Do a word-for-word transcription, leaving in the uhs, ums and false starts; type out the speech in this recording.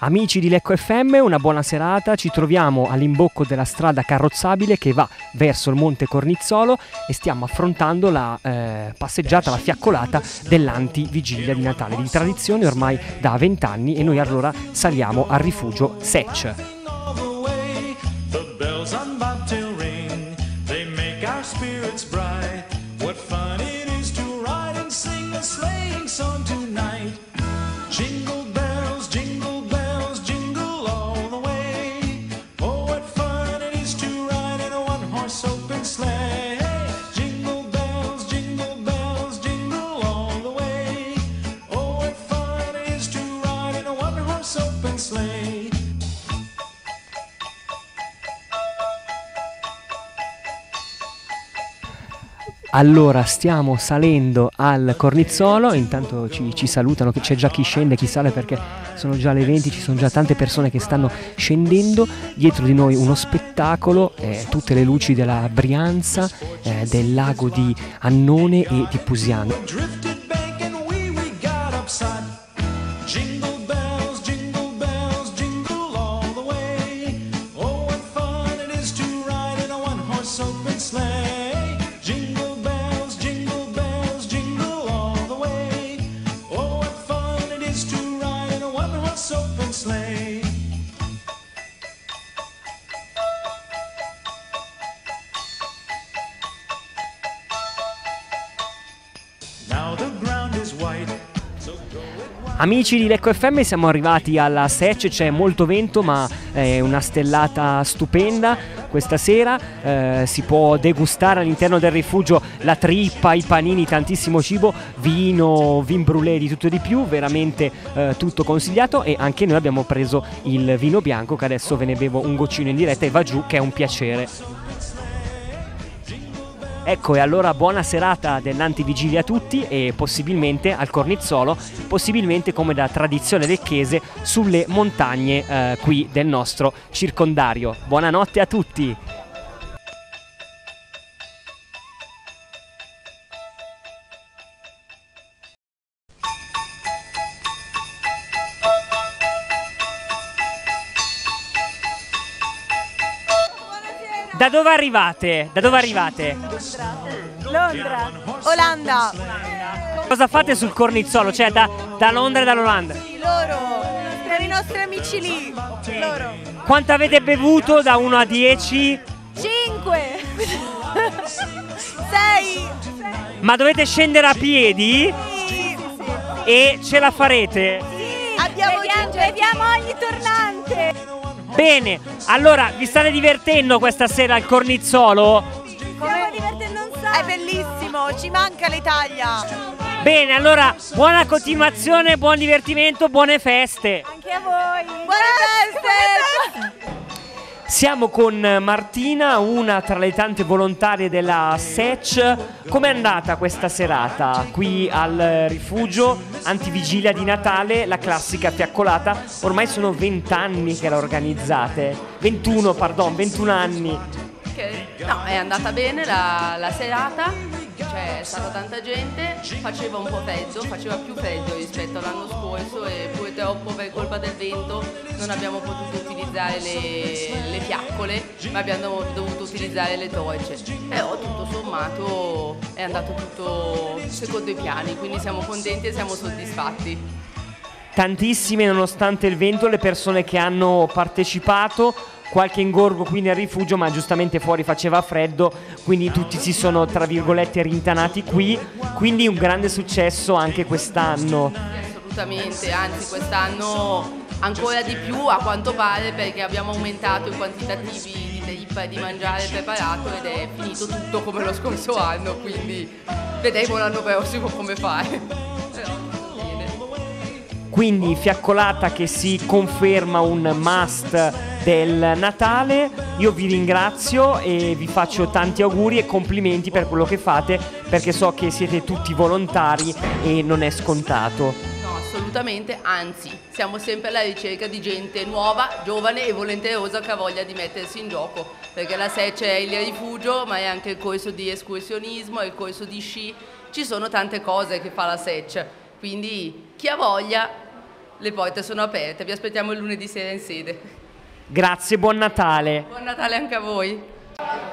Amici di Lecco F M, una buona serata, ci troviamo all'imbocco della strada carrozzabile che va verso il Monte Cornizzolo e stiamo affrontando la eh, passeggiata, la fiaccolata dell'antivigilia di Natale, di tradizione ormai da vent'anni, e noi allora saliamo al rifugio Secc. Allora stiamo salendo al Cornizzolo, intanto ci, ci salutano, che c'è già chi scende, chi sale, perché sono già le venti, ci sono già tante persone che stanno scendendo. Dietro di noi uno spettacolo, eh, tutte le luci della Brianza, eh, del lago di Annone e di Pusiano. Amici di Lecco F M, siamo arrivati alla Secc, c'è molto vento ma è una stellata stupenda questa sera, eh, si può degustare all'interno del rifugio la trippa, i panini, tantissimo cibo, vino, vin brûlé, di tutto e di più, veramente eh, tutto consigliato, e anche noi abbiamo preso il vino bianco che adesso ve ne bevo un goccino in diretta e va giù, che è un piacere. Ecco, e allora buona serata dell'antivigilia a tutti, e possibilmente al Cornizzolo, possibilmente come da tradizione lecchese sulle montagne eh, qui del nostro circondario. Buonanotte a tutti! Da dove arrivate? Da dove arrivate? Londra. Olanda. Cosa fate sul Cornizzolo? Cioè da, da Londra e dall'Olanda? Sì, loro. Per i nostri amici lì. Loro. Quanto avete bevuto da uno a dieci? Cinque. Sei. Ma dovete scendere a piedi? Sì. E ce la farete? Sì. Abbiamo vediamo, vediamo ogni tornante. Bene, allora vi state divertendo questa sera al Cornizzolo? Stiamo divertendo un sacco. È bellissimo, ci manca l'Italia. Bene, allora buona continuazione, buon divertimento, buone feste. Anche a voi. Buone feste. Siamo con Martina, una tra le tante volontarie della Secc. Com'è andata questa serata qui al rifugio antivigilia di Natale, la classica fiaccolata? Ormai sono vent'anni che la organizzate, ventuno, pardon, ventuno anni. No, è andata bene la, la serata, c'è stata tanta gente, faceva un po' freddo, faceva più freddo rispetto all'anno scorso, e purtroppo per colpa del vento non abbiamo potuto utilizzare le, le fiaccole, ma abbiamo dovuto utilizzare le torce. Però tutto sommato è andato tutto secondo i piani, quindi siamo contenti e siamo soddisfatti. Tantissime, nonostante il vento, le persone che hanno partecipato. Qualche ingorgo qui nel rifugio, ma giustamente fuori faceva freddo, quindi tutti si sono, tra virgolette, rintanati qui, quindi un grande successo anche quest'anno. Sì, assolutamente, anzi quest'anno ancora di più a quanto pare, perché abbiamo aumentato i quantitativi di trippa e di mangiare preparato, ed è finito tutto come lo scorso anno, quindi vedremo l'anno prossimo come fare. Però, quindi fiaccolata che si conferma un must del Natale. Io vi ringrazio e vi faccio tanti auguri e complimenti per quello che fate, perché so che siete tutti volontari e non è scontato. No, assolutamente, anzi siamo sempre alla ricerca di gente nuova, giovane e volenterosa che ha voglia di mettersi in gioco, perché la Secc è il rifugio, ma è anche il corso di escursionismo, è il corso di sci, ci sono tante cose che fa la Secc, quindi chi ha voglia le porte sono aperte, vi aspettiamo il lunedì sera in sede. Grazie, buon Natale. Buon Natale anche a voi.